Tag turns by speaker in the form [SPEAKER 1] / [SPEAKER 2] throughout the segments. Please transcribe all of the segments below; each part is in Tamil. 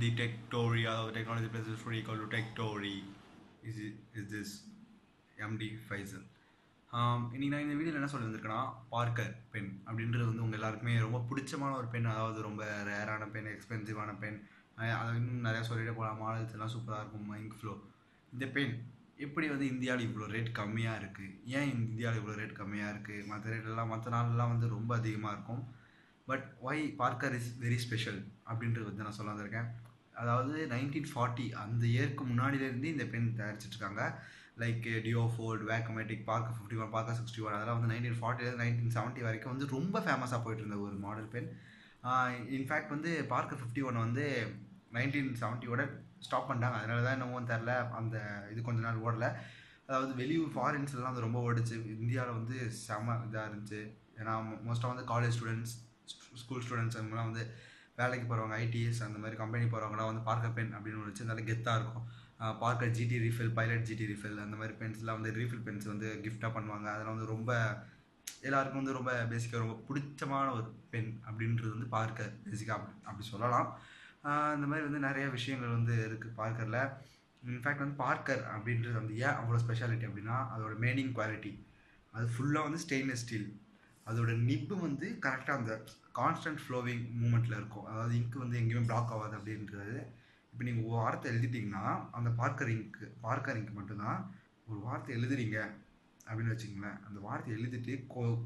[SPEAKER 1] the Techtory, technology place is free equal to Techtory. Is this MD Faisal. இன்னைக்கு நான் இந்த வீடியோவில் என்ன சொல்லி வந்திருக்கேன்னா, பார்க்கர் பென் அப்படின்றது வந்து உங்கள் எல்லாருக்குமே ரொம்ப பிடிச்சமான ஒரு பென். அதாவது ரொம்ப ரேரான பென், எக்ஸ்பென்சிவான பென். அதை இன்னும் நிறையா சொல்லிட்டு போகலாம். மாடல்ஸ் எல்லாம் சூப்பராக இருக்கும். Ink flow. இந்த பென் எப்படி வந்து இந்தியாவில் இவ்வளோ ரேட் கம்மியாக இருக்குது, ஏன் இந்தியாவில் இவ்வளோ ரேட் கம்மியாக இருக்குது, மற்ற ரேட்டெல்லாம் மற்ற நாளெலாம் வந்து ரொம்ப அதிகமாக இருக்கும். But why Parker is very special அப்படின்றது வந்து நான் சொல்ல வந்திருக்கேன். அதாவது 1940 அந்த இயருக்கு முன்னாடியிலேருந்து இந்த பென் தயாரிச்சிட்ருக்காங்க. Like Duofold, Vacumatic, Parker 51, Parker 61, அதெல்லாம் வந்து 1940 1970 வரைக்கும் வந்து ரொம்ப ஃபேமஸாக போயிட்டு இருந்த ஒரு மாடல் பென். இன்ஃபேக்ட் வந்து பார்க்கர் 51 வந்து 1970 ஸ்டாப் பண்ணிட்டாங்க. அதனால தான் என்னமோ தெரில, அந்த இது கொஞ்ச நாள் ஓடலை. அதாவது வெளியூர் ஃபாரின்ஸ்லாம் வந்து ரொம்ப ஓடிச்சு. இந்தியாவில் வந்து செம இதாக இருந்துச்சு. ஏன்னா மோஸ்ட்டாக வந்து காலேஜ் ஸ்டூடெண்ட்ஸ், ஸ்கூல் ஸ்டூடெண்ட்ஸ் அவங்களாம் வந்து வேலைக்கு போகிறவங்க, ஐடிஎஸ் அந்த மாதிரி கம்பெனி போகிறவங்களாம் வந்து பார்க்கர் பென் அப்படின்னு ஒன்று வச்சு நல்லா கெத்தாக இருக்கும். Parker GT refill, pilot GT refill, அந்த மாதிரி பென்ஸ்லாம் வந்து ரீஃபில் பென்ஸ் வந்து கிஃப்டாக பண்ணுவாங்க. அதெல்லாம் வந்து ரொம்ப எல்லாருக்கும் வந்து ரொம்ப பேசிக்காக ரொம்ப பிடிச்சமான ஒரு பென் அப்படின்றது வந்து பார்க்கர் பேசிக்காக அப்படி சொல்லலாம். இந்த மாதிரி வந்து நிறைய விஷயங்கள் வந்து இருக்குது பார்க்கரில். இன்ஃபேக்ட் வந்து பார்க்கர் அப்படின்றது வந்து ஏன் அவ்வளோ ஸ்பெஷாலிட்டி அப்படின்னா, அதோட மேடிங் குவாலிட்டி. அது ஃபுல்லாக வந்து ஸ்டெயின்லெஸ் ஸ்டீல். அதோட நிப்பு வந்து கரெக்டாக அந்த கான்ஸ்டன்ட் ஃப்ளோவிங் மூமெண்ட்டில் இருக்கும். அதாவது இங்கு வந்து எங்கேயுமே பிளாக் ஆகாது அப்படின்றது. இப்போ நீங்கள் ஒரு வார்த்தை எழுதிட்டிங்கன்னா அந்த பார்க்கர் இங்க் மட்டும்தான். ஒரு வார்த்தை எழுதுறீங்க அப்படின்னு வச்சுக்கோங்களேன், அந்த வார்த்தை எழுதிட்டு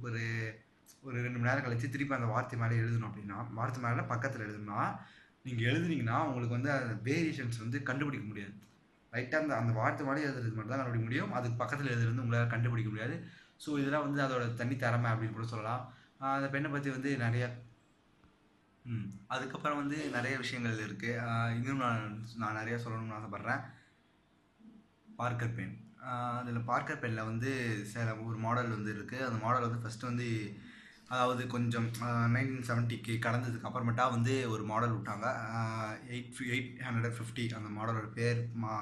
[SPEAKER 1] ஒரு 2 மணி நேரம் கழிச்சு திருப்பி அந்த வார்த்தை மேலே எழுதணும் அப்படின்னா, வார்த்தை மேலே பக்கத்தில் எழுதணும்னா, நீங்கள் எழுதுனீங்கன்னா உங்களுக்கு வந்து அந்த வேரியேஷன்ஸ் வந்து கண்டுபிடிக்க முடியாது. லைட்டாக அந்த வார்த்தை மேலே எழுதுறது மட்டும் தான் கண்டுபிடிக்க முடியும். அதுக்கு பக்கத்தில் எழுதுறது வந்து உங்களால் கண்டுபிடிக்க முடியாது. ஸோ இதெல்லாம் வந்து அதோட தனி திறமை அப்படின்னு கூட சொல்லலாம். அந்த பெண்ணை பற்றி வந்து நிறைய அதுக்கப்புறம் வந்து நிறைய விஷயங்கள் இருக்குது. இன்னும் நான் நிறைய சொல்லணும்னு ஆசைப்பட்றேன். பார்க்கர் பென், அதில் பார்க்கர் பெனில் வந்து சில ஒரு மாடல் வந்து இருக்குது. அந்த மாடல் வந்து ஃபஸ்ட்டு வந்து அதாவது கொஞ்சம் 1970 கடந்ததுக்கு அப்புறமேட்டா வந்து ஒரு மாடல் விட்டாங்க. 850 அந்த மாடலோட பேர்.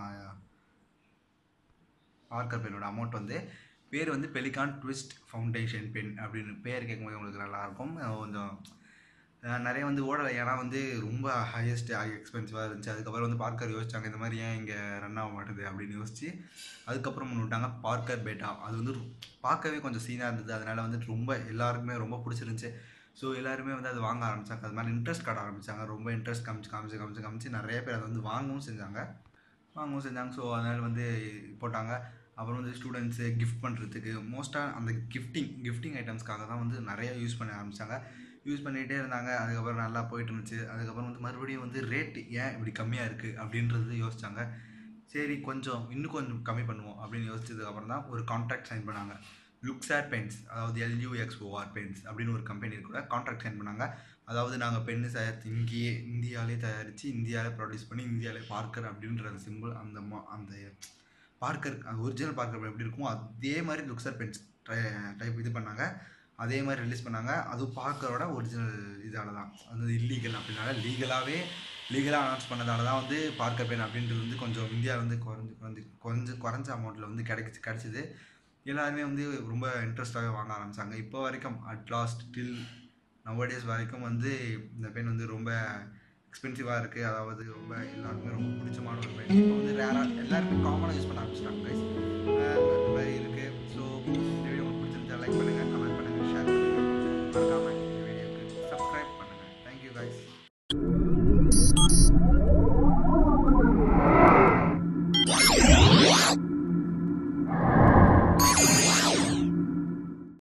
[SPEAKER 1] பார்க்கர் பென்னோட அமௌண்ட் வந்து பேர் வந்து பெலிகான் ட்விஸ்ட் ஃபவுண்டேஷன் பென் அப்படின்னு பேர் கேட்கும்போது உங்களுக்கு நல்லாயிருக்கும். கொஞ்சம் நிறைய வந்து ஓடலை, ஏன்னா வந்து ரொம்ப ஹையஸ்ட் எக்ஸ்பென்சிவாக இருந்துச்சு. அதுக்கப்புறம் வந்து பார்க்கர் யோசிச்சாங்க, இந்த மாதிரி ஏன் இங்கே ரன் ஆக மாட்டுது அப்படின்னு யோசிச்சு அதுக்கப்புறம் ஒன்று விட்டாங்க, பார்க்கர் பேட்டா. அது வந்து பார்க்கவே கொஞ்சம் சீனாக இருந்தது. அதனால் வந்துட்டு ரொம்ப எல்லாருக்குமே ரொம்ப பிடிச்சிருந்துச்சி. ஸோ எல்லாருமே வந்து அது வாங்க ஆரம்பித்தாங்க. அது மாதிரி இன்ட்ரெஸ்ட் காட்ட ஆரம்பித்தாங்க. ரொம்ப இன்ட்ரெஸ்ட் காமிச்சு நிறைய பேர் அதை வந்து வாங்கவும் செஞ்சாங்க. ஸோ அதனால் வந்து போட்டாங்க. அப்புறம் வந்து ஸ்டூடெண்ட்ஸு கிஃப்ட் பண்ணுறதுக்கு மோஸ்ட்டாக அந்த கிஃப்டிங் ஐட்டம்ஸ்க்காக தான் வந்து நிறைய யூஸ் பண்ண ஆரம்பித்தாங்க. யூஸ் பண்ணிகிட்டே இருந்தாங்க. அதுக்கப்புறம் நல்லா போயிட்டு இருந்துச்சு. அதுக்கப்புறம் வந்து மறுபடியும் வந்து ரேட்டு ஏன் இப்படி கம்மியாக இருக்குது அப்படின்றது யோசித்தாங்க. சரி இன்னும் கொஞ்சம் கம்மி பண்ணுவோம் அப்படின்னு யோசிச்சதுக்கப்புறம் தான் ஒரு கான்ட்ராக்ட் சைன் பண்ணாங்க. லுக்ஸாட் பென்ஸ், அதாவது LUXOR பென்ஸ் அப்படின்னு ஒரு கம்பெனி கூட கான்ட்ராக்ட் சைன் பண்ணாங்க. அதாவது நாங்கள் பென்னு இந்தியாவிலே தயாரித்து இந்தியாவிலே ப்ரொடியூஸ் பண்ணி இந்தியாவிலே பார்க்கர் அப்படின்ற அந்த சிம்பிள், அந்த பார்க்கர் ஒரிஜினல் பார்க்கர் எப்படி இருக்குமோ அதே மாதிரி லுக்ஸாட் பென்ஸ் டைப் இது பண்ணாங்க. அதே மாதிரி ரிலீஸ் பண்ணாங்க. அதுவும் பார்க்கரோட ஒரிஜினல் இதால் தான், அது இல்லீகல் அப்படின்னால லீகலாக அனௌன்ஸ் பண்ணதால தான் வந்து பார்க்கர் பென் அப்படின்றது வந்து கொஞ்சம் இந்தியா வந்து குறைஞ்ச அமௌண்ட்டில் வந்து கிடச்சிது. எல்லாருமே வந்து ரொம்ப இன்ட்ரெஸ்டாகவே வாங்க ஆரம்பித்தாங்க. இப்போ வரைக்கும் அட்லாஸ்ட் டில் நவடேஸ் வரைக்கும் வந்து இந்த பென் வந்து ரொம்ப எக்ஸ்பென்சிவாக இருக்குது. அதாவது ரொம்ப எல்லாருக்குமே ரொம்ப பிடிச்சமான ஒரு பென். இப்போ வந்து ரேராக எல்லாருமே காமனாக யூஸ் பண்ண ஆரம்பிச்சிட்டாங்க. இந்த மாதிரி இருக்குது. ஸோ இந்த வீடியோ உங்களுக்கு பிடிச்சிருந்தா லைக் பண்ணுங்கள்.